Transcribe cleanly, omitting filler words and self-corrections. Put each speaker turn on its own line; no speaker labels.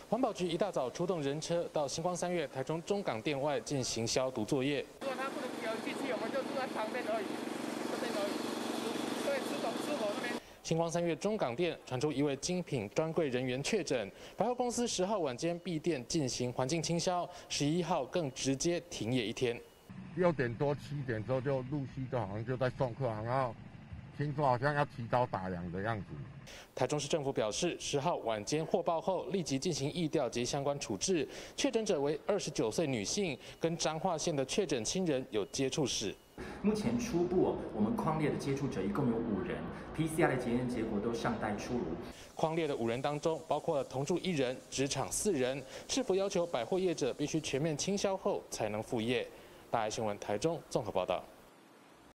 环保局一大早出动人车到星光三月台中中港店外进行消毒作业。
如果他不能有进去，我们就住在旁边而已，这边而已。对，出口那边。
星光三月中港店传出一位精品专柜人员确诊，百货公司10号晚间闭店进行环境清消，11号更直接停业1天。
6点多7点之后就陆续都好像就在送客，然后听说好像要提早打烊的样子。
台中市政府表示，10号晚间获报后，立即进行疫调及相关处置。确诊者为29岁女性，跟彰化县的确诊亲人有接触史。
目前初步我们匡列的接触者一共有5人 ，PCR 的检验结果都尚待出炉。
匡列的5人当中，包括了同住1人、职场4人，是否要求百货业者必须全面清消后才能复业？大爱新闻台中综合报道。